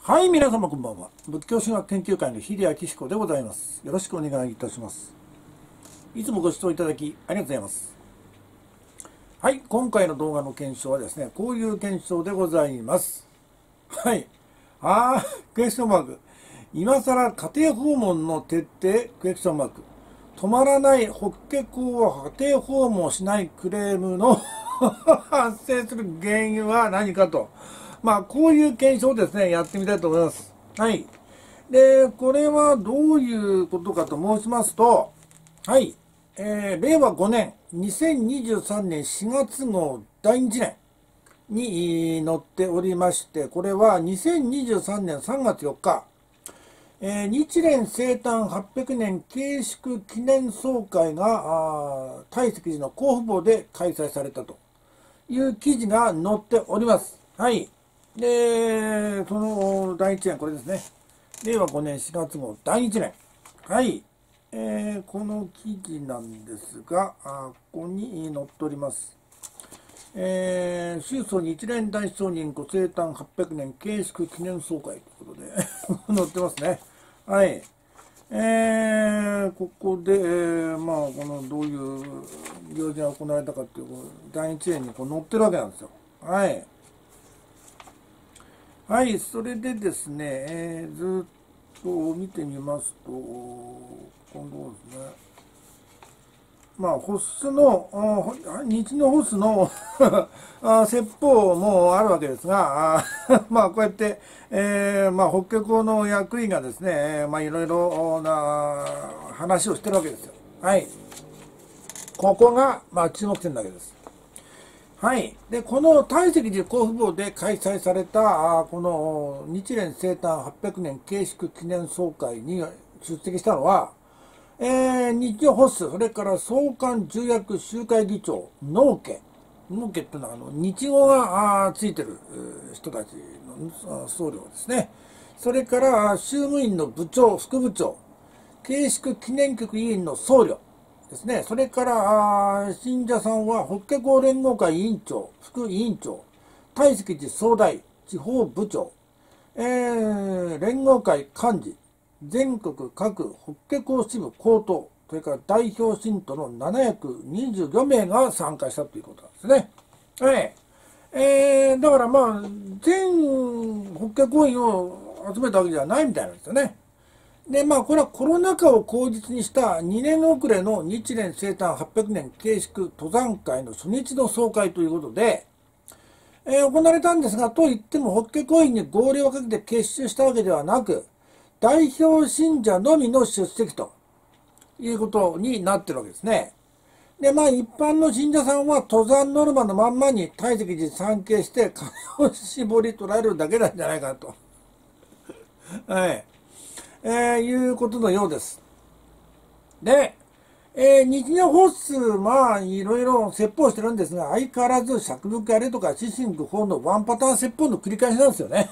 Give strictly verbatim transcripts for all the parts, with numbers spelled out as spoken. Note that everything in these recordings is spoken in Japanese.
はい、皆様こんばんは。仏教神学研究会の秀明彦でございます。よろしくお願いいたします。いつもご視聴いただきありがとうございます。はい、今回の動画の検証はですね、こういう検証でございます。はい。あー、クエスチョンマーク。今更家庭訪問の徹底、クエスチョンマーク。止まらない法華経を家庭訪問しないクレームの発生する原因は何かと。まあ、こういう検証をですね、やってみたいと思います。はい。で、これはどういうことかと申しますと、はい。えー、れいわごねん、にせんにじゅうさんねんしがつごうだいにちねんに載っておりまして、これはにせんにじゅうさんねんさんがつよっか、えー、日蓮生誕はっぴゃくねん慶祝記念総会が大石寺の広府墓で開催されたという記事が載っております。はい。で、そのだいいちねん、これですね。れいわごねんしがつごうだいいちねん。はい。えー、この記事なんですが、あここに載っております。えー、宗祖日蓮大聖人ご生誕はっぴゃくねん慶祝記念総会ということで載ってますね。はい。えー、ここで、えー、まあ、このどういう行事が行われたかっていう、だいいちねんにこう載ってるわけなんですよ。はい。はい、それでですね、えー、ずっと見てみますと、今度ですね、まあ、ホスの、日のホスの説法もあるわけですが、まあ、こうやって、えー、まあ、法華経の役員がですね、まあ、いろいろな話をしてるわけですよ。はい。ここが、まあ、注目点だけです。はい。で、この大石寺広府墓で開催された、この日蓮生誕はっぴゃくねん慶祝記念総会に出席したのは、えー、日常ホス、それから創刊重役集会議長、農家。農家っていうのは、あの、日語がついてる人たちの僧侶ですね。それから、宗務院の部長、副部長、慶祝記念局委員の僧侶ですね。それから、信者さんは、法華経連合会委員長、副委員長、大石寺総代、地方部長、えー、連合会幹事、全国各法華経支部高等、それから代表信徒のななひゃくにじゅうよめいが参加したということなんですね。えー、えー、だからまあ、全法華経員を集めたわけじゃないみたいなんですよね。で、まあ、これはコロナ禍を口実にしたにねん遅れの日蓮生誕はっぴゃくねん慶祝登山会の初日の総会ということで、えー、行われたんですが、といっても法華経員に号令をかけて結集したわけではなく、代表信者のみの出席ということになってるわけですね。で、まあ一般の信者さんは登山ノルマのまんまに大石寺参詣して金を絞り取られるだけなんじゃないかと。はい。えー、いうことのようです。で、えー、日常法数、まあ、いろいろ説法してるんですが、相変わらず釈仏やれとか、四神愚法のワンパターン説法の繰り返しなんですよね。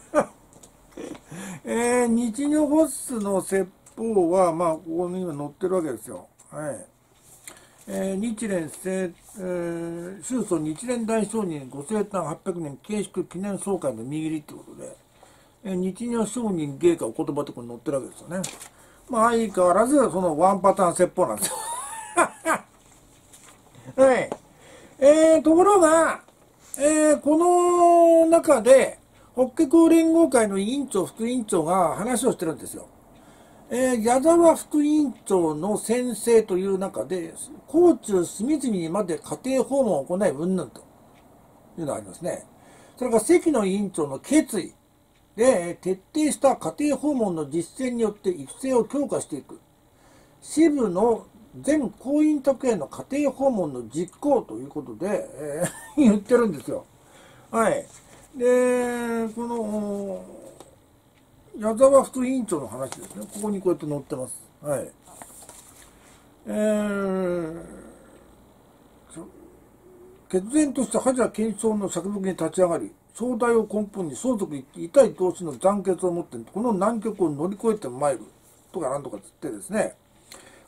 えー、日常法数の説法は、まあ、ここに今載ってるわけですよ。はい。えー、日蓮生、えー、宗祖日蓮大聖人ご生誕はっぴゃくねん慶祝記念総会の右利ってことで、えー、日常聖人芸家お言葉ってこれ載ってるわけですよね。まあ、相変わらず、そのワンパターン説法なんですよ。はい。えー、ところが、えー、この中で、法華経連合会の委員長、副委員長が話をしてるんですよ。えー、矢沢副委員長の宣誓という中で、甲冑隅々にまで家庭訪問を行い、うんぬんというのがありますね。それから関野委員長の決意で、徹底した家庭訪問の実践によって育成を強化していく。支部の全婚姻宅への家庭訪問の実行ということで、えー、言ってるんですよ。はい。で、この、矢沢副委員長の話ですね。ここにこうやって載ってます。はい。えー、決然とした恥検証の釈仏に立ち上がり、正代を根本に相続一致痛い同士の残決を持って、この難局を乗り越えてまいる。とかなんとかつってですね。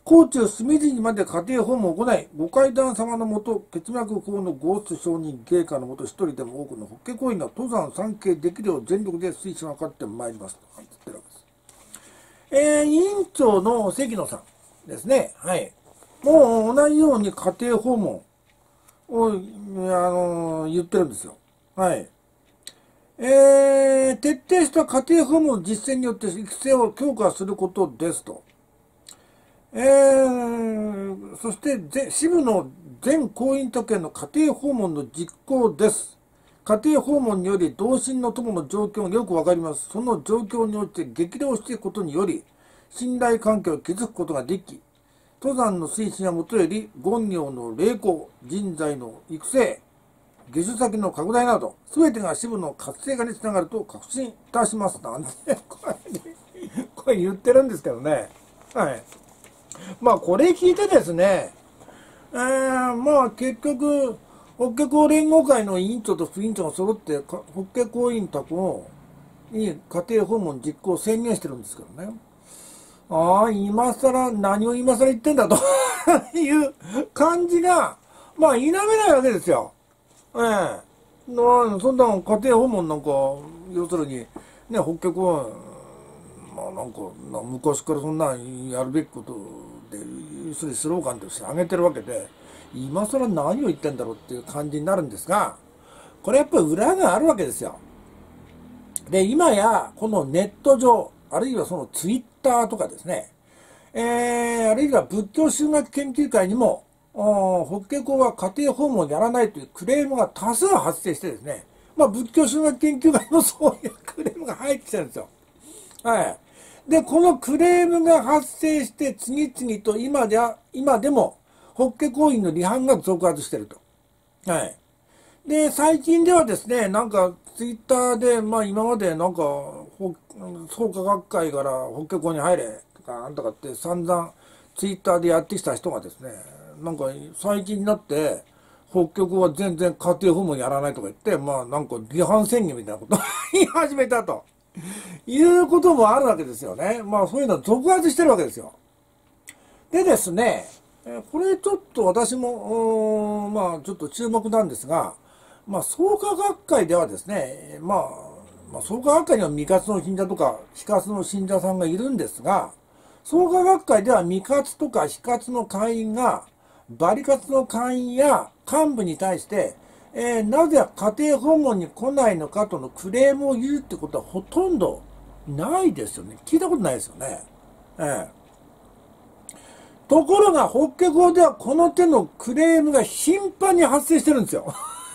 高知隅々にまで家庭訪問を行い、ご階段様のもと、血脈法のゴースト承認芸家のもと、一人でも多くの法華行為が登山参詣できるよう全力で推進を図ってまいります。と言ってるわけです。えー、委員長の関野さんですね。はい。もう同じように家庭訪問を、あのー、言ってるんですよ。はい。えー、徹底した家庭訪問の実践によって育成を強化することですと。えー、そして支部の全婚姻宅への家庭訪問の実行です。家庭訪問により同心の友の状況がよくわかります。その状況において激励していくことにより信頼関係を築くことができ、登山の推進はもとより言行の励行、人材の育成、下手先の拡大など、すべてが支部の活性化につながると確信いたします。なんて、これ、これ言ってるんですけどね。はい。まあ、これ聞いてですね、えー、まあ、結局、法華経連合会の委員長と副委員長が揃って、法華経員宅に家庭訪問実行を宣言してるんですけどね。ああ、今更、何を今更言ってんだという感じが、まあ、否めないわけですよ。ええ。なそんな家庭訪問なんか、要するに、ね、法華経、まあなんか、な昔からそんなやるべきことで、要するにスローガンとして挙げてるわけで、今更何を言ってんだろうっていう感じになるんですが、これやっぱり裏があるわけですよ。で、今や、このネット上、あるいはそのツイッターとかですね、えー、あるいは仏教宗学研究会にも、法華経は家庭訪問をやらないというクレームが多数発生してですね、まあ仏教宗学研究会もそういうクレームが入ってきてるんですよ。はい。で、このクレームが発生して次々と今では、今でも法華経員の離反が続発していると。はい。で、最近ではですね、なんかツイッターで、まあ今までなんか、創価学会から法華経に入れとかなんとかって散々ツイッターでやってきた人がですね、なんか最近になって、法華経は全然家庭訪問やらないとか言って、まあなんか離反宣言みたいなことを言い始めたと。いうこともあるわけですよね。まあそういうのは続発してるわけですよ。でですね、これちょっと私も、まあちょっと注目なんですが、まあ創価学会ではですね、まあ、まあ、創価学会には未活の信者とか非活の信者さんがいるんですが、創価学会では未活とか非活の会員が、バリ活の会員や幹部に対して、えー、なぜ家庭訪問に来ないのかとのクレームを言うってことはほとんどないですよね。聞いたことないですよね。えー、ところが、法華経ではこの手のクレームが頻繁に発生してるんですよ。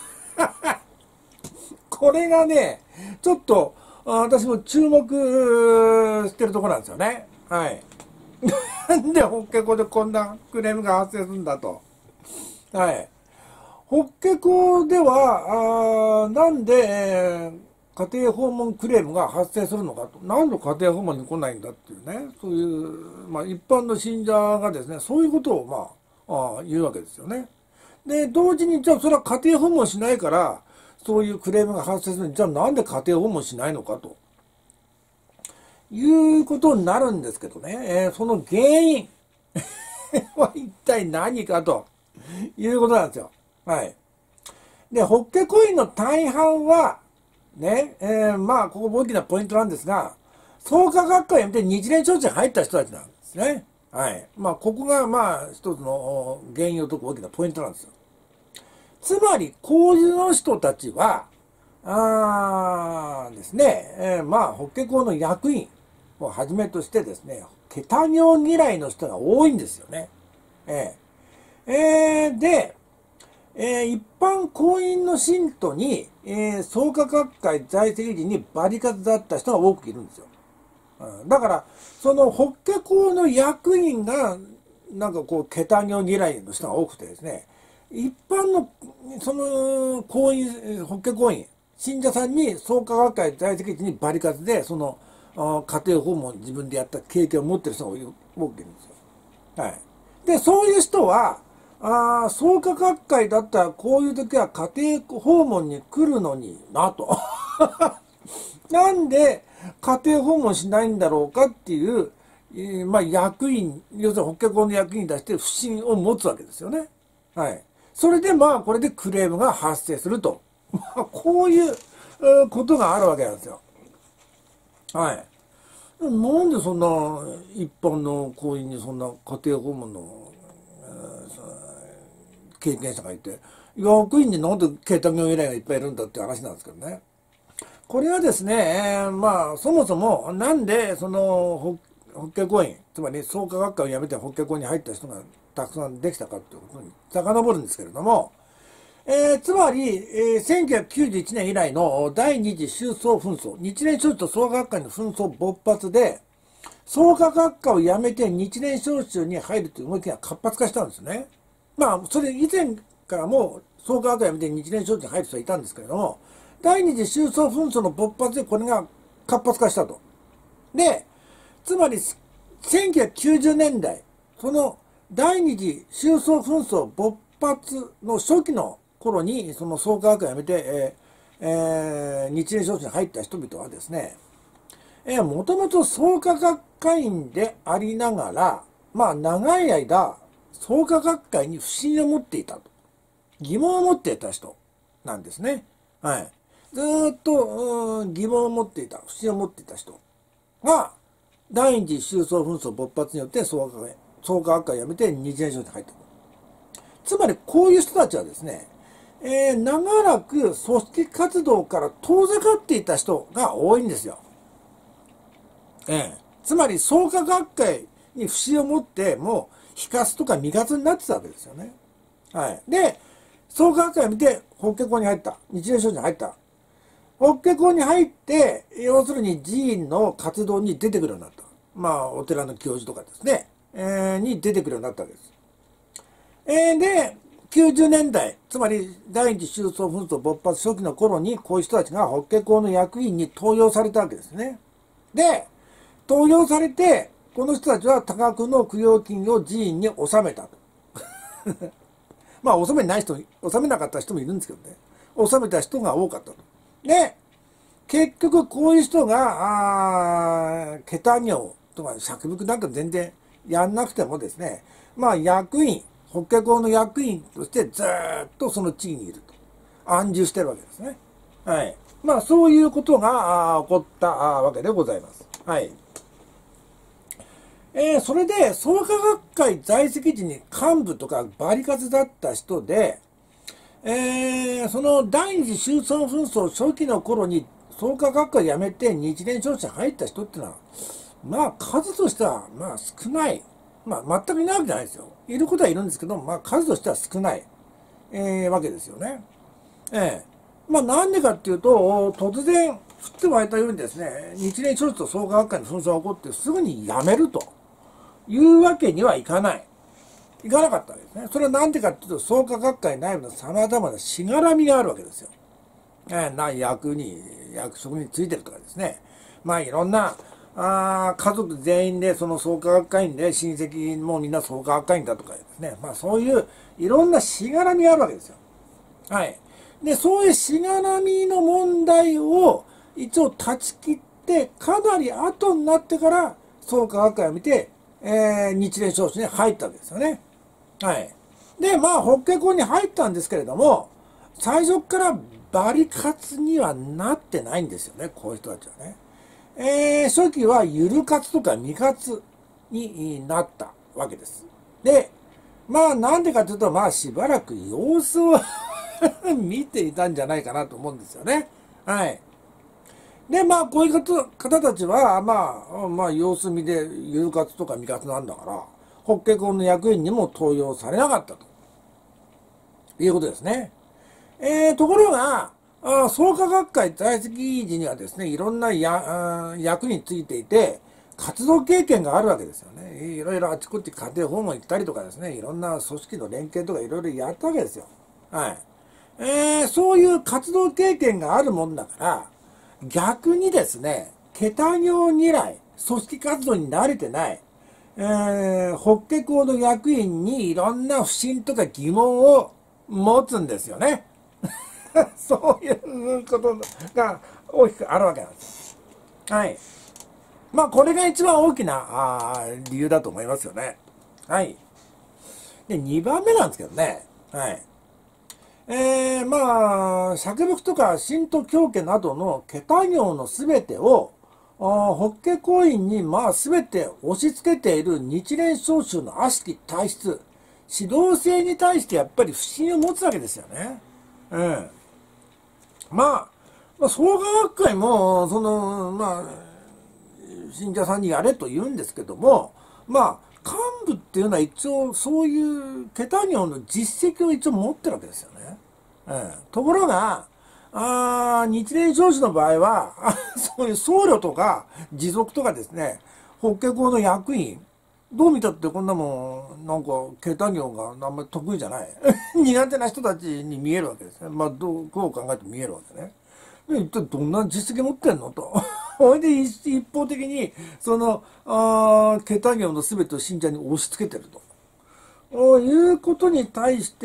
これがね、ちょっと私も注目してるところなんですよね。はい。なんで法華経でこんなクレームが発生するんだと。はい。法華経では、あなんで、えー、家庭訪問クレームが発生するのかと。なんで家庭訪問に来ないんだっていうね、そういう、まあ一般の信者がですね、そういうことをまあ、あ言うわけですよね。で、同時に、じゃあそれは家庭訪問しないから、そういうクレームが発生する。じゃあなんで家庭訪問しないのかと。いうことになるんですけどね、えー、その原因は一体何かということなんですよ。はい。で、法華経員の大半は、ね、えー、まあ、ここ大きなポイントなんですが、創価学会をやめて日蓮承知に入った人たちなんですね。はい。まあ、ここが、まあ、一つの原因を解く大きなポイントなんですよ。つまり、こういうの人たちは、あーですね、えー、まあ、法華経の役員をはじめとしてですね、ケタ行嫌いの人が多いんですよね。えー、えー、で、えー、一般公員の信徒に、えー、創価学会在籍時にバリ活だった人が多くいるんですよ。うん、だから、その法華経の役員が、なんかこう、ケタ行嫌いの人が多くてですね、一般の、その、公員、法華経員、信者さんに創価学会在籍時にバリ活で、その、家庭訪問自分でやった経験を持ってる人が多くいるんですよ。はい。で、そういう人は、ああ、創価学会だったらこういう時は家庭訪問に来るのになと。なんで家庭訪問しないんだろうかっていうえー、まあ役員、要するに法華経の役員に対して不信を持つわけですよね。はい。それでまあこれでクレームが発生すると。まあこういうことがあるわけなんですよ。はい。なんでそんな一般の行為にそんな家庭訪問の、えー、経験者がいて、役員になんで携帯業依頼がいっぱいいるんだっていう話なんですけどね。これはですね、えー、まあそもそもなんでその法華経院、つまり創価学会を辞めて法華経に入った人がたくさんできたかということに遡るんですけれども、えー、つまり、えー、せんきゅうひゃくきゅうじゅういちねん以来の第二次宗宗紛争、日蓮宗と創価学会の紛争勃発で、創価学会を辞めて日蓮宗宗に入るという動きが活発化したんですね。まあ、それ以前からも創価学会を辞めて日蓮宗宗に入る人はいたんですけれども、第二次宗宗紛争の勃発でこれが活発化したと。で、つまり、せんきゅうひゃくきゅうじゅうねんだい、その第二次宗宗紛争勃発の初期の頃に、その創価学会を辞めて、えーえー、日蓮宗宗に入った人々はですね、えー、もともと創価学会員でありながら、まあ長い間、創価学会に不信を持っていたと。疑問を持っていた人なんですね。はい。ずーっと疑問を持っていた、不信を持っていた人が、第二次宗宗紛争勃発によって創価創価学会を辞めて日蓮宗に入った。つまりこういう人たちはですね、えー、長らく組織活動から遠ざかっていた人が多いんですよ。えー、つまり創価学会に不信を持ってもう非活とか未活になってたわけですよね。はい。で、創価学会を見て法華経に入った。日蓮宗に入った。法華経に入って、要するに寺院の活動に出てくるようになった。まあ、お寺の教授とかですね、えー、に出てくるようになったわけです。えー、で、きゅうじゅうねんだい、つまり第一次宗宗紛争勃発初期の頃に、こういう人たちが法華経の役員に登用されたわけですね。で、登用されて、この人たちは多額の供養金を寺院に納めたと。まあ、納めない人、納めなかった人もいるんですけどね。納めた人が多かったと。で、結局こういう人が、あ桁業とか釈伏なんか全然やんなくてもですね、まあ役員、法華経の役員としてずっとその地位にいると。安住してるわけですね。はい。まあそういうことが起こったわけでございます。はい。えー、それで創価学会在籍時に幹部とかバリカツだった人で、えー、その第二次宗宗紛争初期の頃に創価学会を辞めて日蓮宗宗に入った人ってのは、まあ数としてはまあ少ない。まあ全くいないわけじゃないですよ。いることはいるんですけど、まあ数としては少ない、えー、わけですよね。えー、まあなんでかっていうと、突然降って湧いたようにですね、日蓮宗宗と創価学会の紛争が起こってすぐに辞めるというわけにはいかない。いかなかったわけですね。それはなんでかっていうと、創価学会内部の様々なしがらみがあるわけですよ。えー、な役に、役職についてるとかですね。まあいろんな、あ家族全員でその創価学会員で親戚もみんな創価学会員だとかですね。まあそういういろんなしがらみがあるわけですよ。はい。で、そういうしがらみの問題を一応断ち切って、かなり後になってから創価学会を見て、えー、日蓮宗宗に入ったわけですよね。はい。で、まあ、法華経に入ったんですけれども、最初からバリカツにはなってないんですよね、こういう人たちはね。えー、初期はゆる活とか未活になったわけです。で、まあ、なんでかというと、まあ、しばらく様子を見ていたんじゃないかなと思うんですよね。はい。で、まあ、こういう方たちは、まあ、まあ、様子見でゆる活とか未活なんだから、法華経の役員にも登用されなかったということですね。えー、ところが、あ創価学会在籍時にはですね、いろんなや役についていて、活動経験があるわけですよね。いろいろあちこち家庭訪問行ったりとかですね、いろんな組織の連携とかいろいろやったわけですよ。はい。えー、そういう活動経験があるもんだから、逆にですね、桁業に来、組織活動に慣れてない、えー、法華経の役員にいろんな不信とか疑問を持つんですよね。そういうことが大きくあるわけなんです。はい。 まあ、これが一番大きなあ理由だと思いますよね。はい。で、にばんめなんですけどね。はい。えー、まあ、釈仏とか神道教家などの桁行のすべてを、法華行為にまあ全て押し付けている日蓮宗宗の悪しき体質、指導性に対してやっぱり不信を持つわけですよね。うん。まあ、まあ、創価学会も、その、まあ、信者さんにやれと言うんですけども、まあ、幹部っていうのは一応そういう桁行の実績を一応持ってるわけですよね。うん、ところが、あ日蓮宗師の場合は、そういう僧侶とか持続とかですね、法華経の役員、どう見たってこんなもん、なんか、桁行があんまり得意じゃない。苦手な人たちに見えるわけですね。まあ、どう、こう考えても見えるわけね。で、一体どんな実績持ってんのと。ほいで、一方的に、その、あ桁行の全てを信者に押し付けてると。いうことに対して、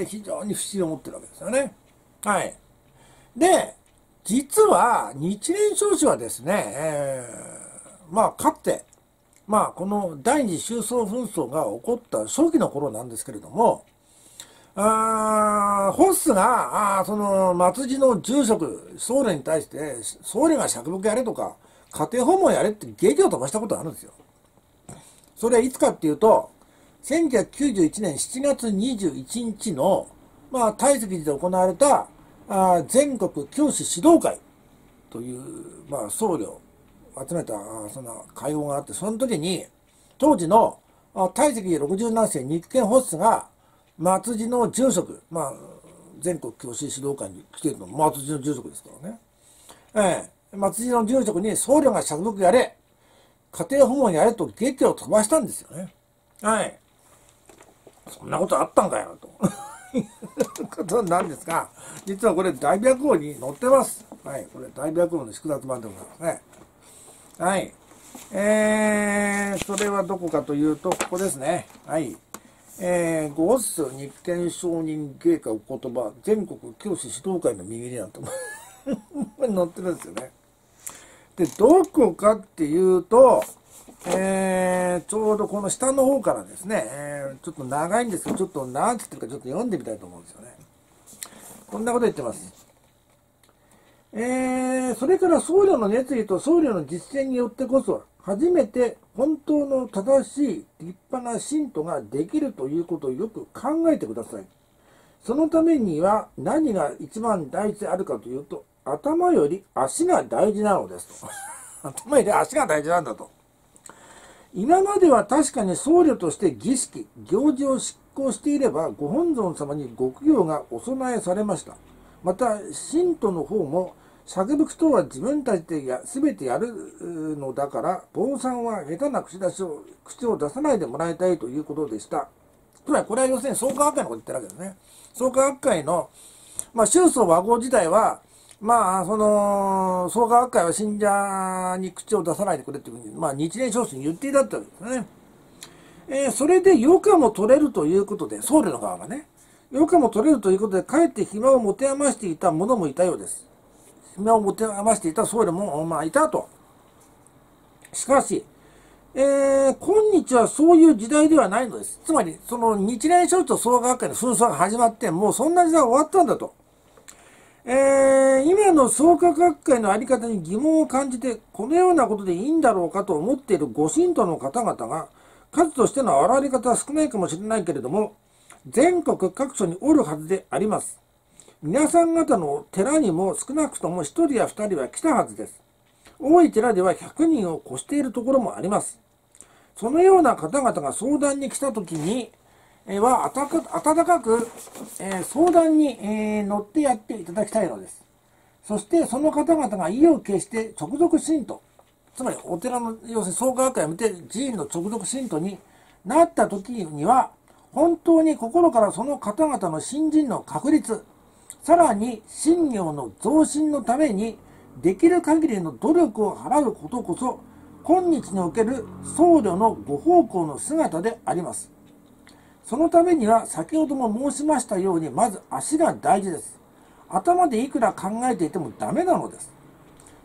非常に不思議を持ってるわけですよね。はい。で、実は、日蓮宗師はですね、えー、まあ、かつて、まあ、この第二次宗紛争が起こった初期の頃なんですけれども、あホッスが、あその、末寺の住職、僧侶に対して、僧侶が釈仏やれとか、家庭訪問やれって劇を飛ばしたことがあるんですよ。それはいつかっていうと、せんきゅうひゃくきゅうじゅういちねんしちがつにじゅういちにちの、まあ、大石寺で行われた、あ全国教師指導会という、まあ、僧侶を集めた、その会合があって、その時に、当時の大石寺ろくじゅうななせい日見ホッスが、末寺の住職、まあ、全国教師指導会に来ているのも末寺の住職ですからね。ええ、末寺の住職に僧侶が釈仏やれ、家庭訪問やれと劇を飛ばしたんですよね。はい。そんなことあったんかよ、と。いうことなんですが、実はこれ大白王に載ってます。はい。これ大白王の宿脱版でございますね。はい。えー、それはどこかというと、ここですね。はい。えー、ごっす日見承認芸家お言葉、全国教師指導会の右になんて載ってるんですよね。で、どこかっていうと、えー、ちょうどこの下の方からですね、えー、ちょっと長いんですけど、ちょっと何つってるかちょっと読んでみたいと思うんですよね。こんなこと言ってます。えー、それから僧侶の熱意と僧侶の実践によってこそ、初めて本当の正しい立派な信徒ができるということをよく考えてください。そのためには何が一番大事であるかというと、頭より足が大事なのですと。頭より足が大事なんだと。今までは確かに僧侶として儀式、行事を執行していれば、ご本尊様にご供養がお供えされました。また、信徒の方も、釈仏とは自分たちでや全てやるのだから、坊さんは下手な口出しを、口を出さないでもらいたいということでした。つまり、これは要するに創価学会のこと言ってるわけですね。創価学会の、まあ、宗祖和合時代は、まあ、その、創価学会は信者に口を出さないでくれっていうふうに、まあ、日蓮宗師に言っていたってわけですね。えー、それで余暇も取れるということで、僧侶の側がね、余暇も取れるということで、かえって暇を持て余していた者もいたようです。暇を持て余していた僧侶も、まあ、いたと。しかし、えー、今日はそういう時代ではないのです。つまり、その日蓮宗師と創価学会の紛争が始まって、もうそんな時代は終わったんだと。えー、今の創価学会のあり方に疑問を感じて、このようなことでいいんだろうかと思っているご信徒の方々が、数としての現れ方は少ないかもしれないけれども、全国各所におるはずであります。皆さん方の寺にも少なくとも一人や二人は来たはずです。多い寺ではひゃくにんを超しているところもあります。そのような方々が相談に来たときに、は温かく、えー、相談に、えー、乗ってやっていただきたいのです。そしてその方々が意を決して直属信徒、つまりお寺の要するに創価学会を見て寺院の直属信徒になった時には、本当に心からその方々の信心の確立、さらに信行の増進のためにできる限りの努力を払うことこそ、今日における僧侶のご奉公の姿であります。そのためには先ほども申しましたように、まず足が大事です。頭でいくら考えていてもダメなのです。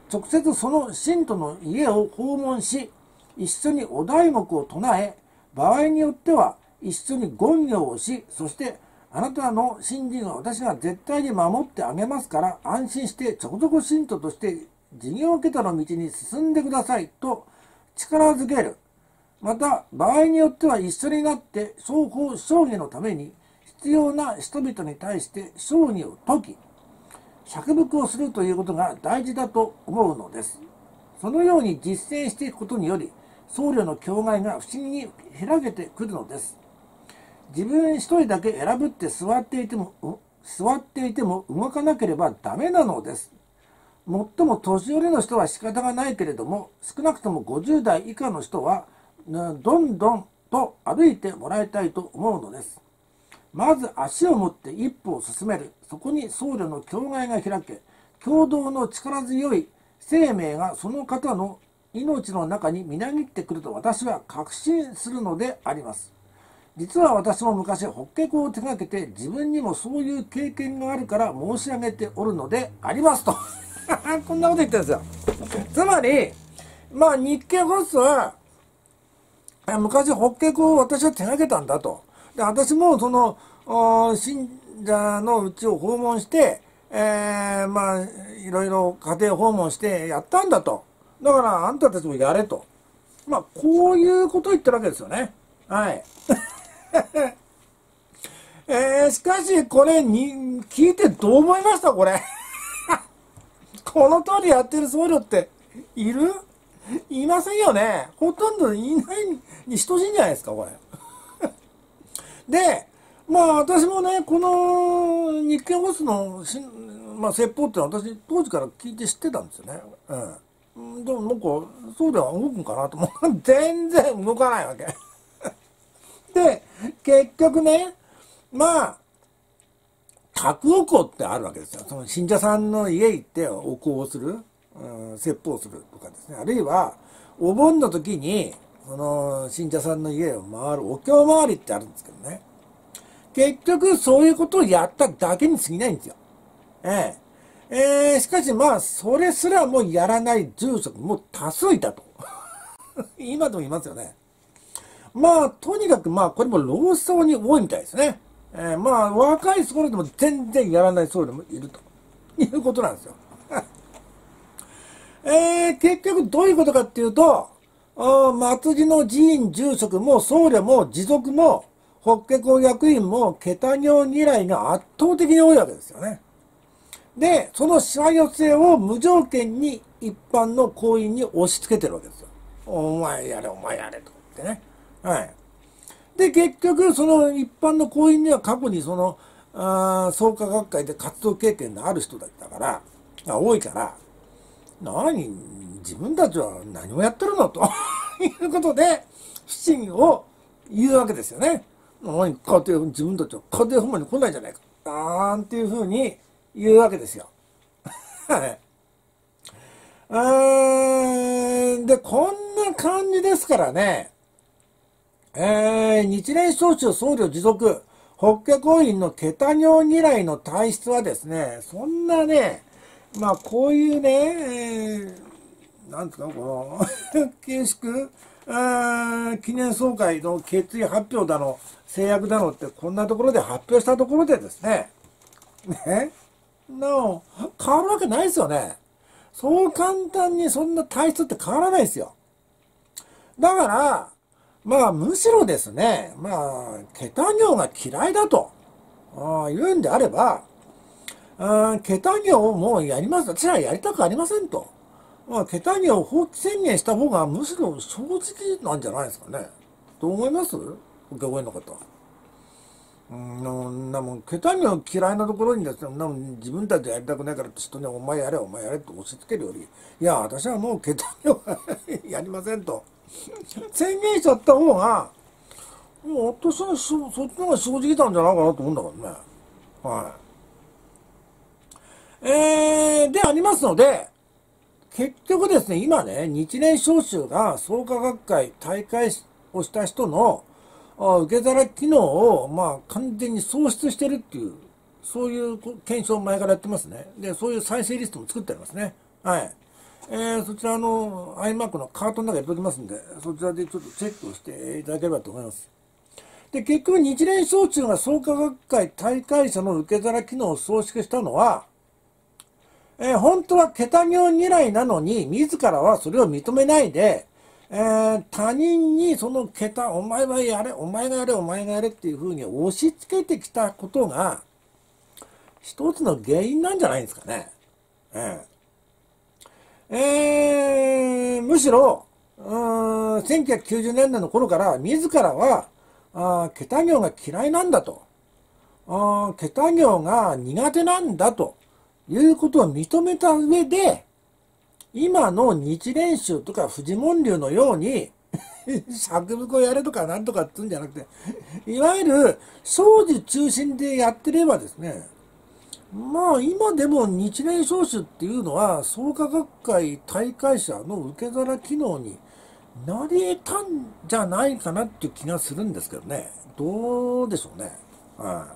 直接その信徒の家を訪問し、一緒にお題目を唱え、場合によっては一緒に言行をし、そしてあなたの信心は私が絶対に守ってあげますから安心して直属信徒として事業家との道に進んでくださいと力づける。また場合によっては一緒になって双方勝義のために必要な人々に対して勝義を説き、釈伏をするということが大事だと思うのです。そのように実践していくことにより、僧侶の境界が不思議に開けてくるのです。自分一人だけ選ぶって座っていても、座っていても動かなければダメなのです。もっとも年寄りの人は仕方がないけれども、少なくともごじゅう代以下の人は、どんどんと歩いてもらいたいと思うのです。まず足を持って一歩を進める。そこに僧侶の境界が開け、共同の力強い生命がその方の命の中にみなぎってくると私は確信するのであります。実は私も昔法華経を手がけて自分にもそういう経験があるから申し上げておるのでありますとこんなこと言ってるんですよ。つまりまあ日経ホスは昔法華経を私は手がけたんだと。で私もその信者のうちを訪問して、えー、まあいろいろ家庭訪問してやったんだと。だからあんたたちもやれと。まあこういうことを言ってるわけですよね。はい。えー、しかしこれに聞いてどう思いましたこれ。この通りやってる僧侶っている？いませんよね。ほとんどいないに等しいんじゃないですかこれ。で、まあ私もね、この日経ホスの、まあ、説法って私当時から聞いて知ってたんですよね。うん。でもなんかそうでは動くんかなと思う。全然動かないわけ。で、結局ね、まあ、託お香ってあるわけですよ。その信者さんの家行ってお香をする、うん、説法するとかですね。あるいは、お盆の時に、その信者さんの家を回るお経回りってあるんですけどね。結局そういうことをやっただけに過ぎないんですよ。えええー、しかしまあそれすらもやらない住職も多数いたと。今でもいますよね。まあとにかくまあこれも老僧に多いみたいですね。えー、まあ若い僧侶でも全然やらない僧侶もいるということなんですよ。えー、結局どういうことかっていうと、末寺の寺院住職も僧侶も持続も法華経役員もケタ行如来が圧倒的に多いわけですよね。で、そのしわ寄せを無条件に一般の行員に押し付けてるわけですよ。お前やれ、お前やれと言ってね。はい。で、結局、その一般の行員には過去にその、あ創価学会で活動経験のある人だったから、が多いから、何、自分たちは何をやってるのということで、不審議を言うわけですよね。何、家庭、自分たちは家庭訪問に来ないじゃないか。なんていうふうに言うわけですよ。はい。で、こんな感じですからね、えー、日蓮宗宗僧侶持続、法華経院のケタ行如来の体質はですね、そんなね、まあこういうね、えー、なんですか、この、形式、記念総会の決意発表だの、制約だのって、こんなところで発表したところでですね、ね、の変わるわけないですよね。そう簡単にそんな体質って変わらないですよ。だから、まあむしろですね、まあ、ケタ行が嫌いだと言うんであれば、ケタ行をもうやります。私はやりたくありませんと。まあ、ケタ行を放棄宣言した方がむしろ正直なんじゃないですかね。どう思います？お客さんの方。うん、なもん、ケタ行嫌いなところにですね、なもん自分たちでやりたくないからって人にお前やれ、お前やれって押し付けるより、いや、私はもうケタ行はやりませんと。宣言しちゃった方が、もう私はそそっちの方が正直なんじゃないかなと思うんだからね。はい。えー、でありますので、結局ですね、今ね、日蓮召集が創価学会大会をした人の受け皿機能を、まあ、完全に喪失してるっていう、そういう検証を前からやってますね。で、そういう再生リストも作ってありますね。はい。 えー、そちらの iMac のカートの中に入れておきますんで、そちらでちょっとチェックをしていただければと思います。で、結局日蓮宗中が創価学会大会者の受け皿機能を創出したのは、えー、本当は桁行嫌いなのに、自らはそれを認めないで、えー、他人にその桁、お前はやれ、お前がやれ、お前がやれっていうふうに押し付けてきたことが、一つの原因なんじゃないですかね。えーえー、むしろ、うーん、せんきゅうひゃくきゅうじゅうねんだいの頃から自らは、あ桁行が嫌いなんだと、あ桁行が苦手なんだということを認めた上で、今の日蓮宗とか富士門流のように作文をやれとかなんとかって言うんじゃなくて、いわゆる掃除中心でやってればですね、まあ今でも日蓮宗主っていうのは創価学会大会者の受け皿機能になり得たんじゃないかなっていう気がするんですけどね。どうでしょうね。はい、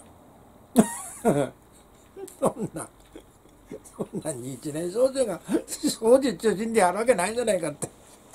そんな、そんな日蓮宗主が掃除中心でやるわけないんじゃないかって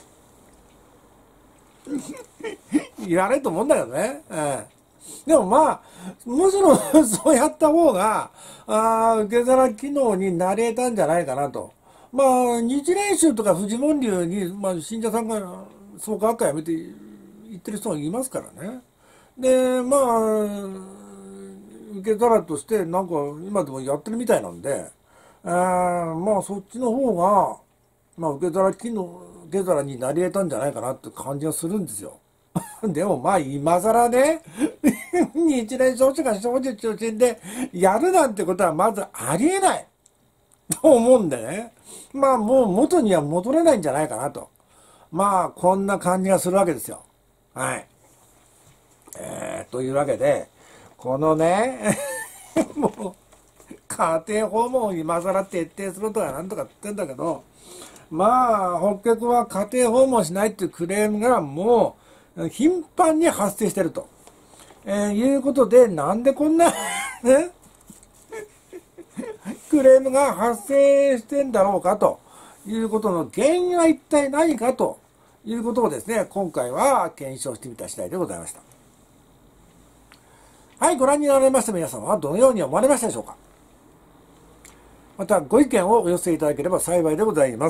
言われると思うんだけどね。ええでもまあ、むしろそうやった方が、あ受け皿機能になれたんじゃないかなと。まあ、日蓮宗とか富士門流に、まあ、信者さんが創価学会やめて言ってる人がいますからね。で、まあ、受け皿として、なんか今でもやってるみたいなんで、えー、まあそっちの方が、まあ受け皿機能、受け皿になり得たんじゃないかなって感じがするんですよ。でもまあ今更ね、日蓮宗主が少女中心でやるなんてことはまずありえないと思うんでね。まあもう元には戻れないんじゃないかなと。まあこんな感じがするわけですよ。はい。えー、というわけで、このね、もう、家庭訪問を今更徹底するとかなんとか言ってんだけど、まあ、北極は家庭訪問しないっていうクレームがもう頻繁に発生してると、えー、いうことで、なんでこんなね、クレームが発生してんだろうかということの原因は一体何かということをですね、今回は検証してみた次第でございました。はい、ご覧になられました皆様はどのように思われましたでしょうか。またご意見をお寄せいただければ幸いでございます。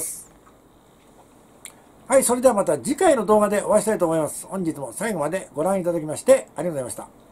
はい、それではまた次回の動画でお会いしたいと思います。本日も最後までご覧いただきましてありがとうございました。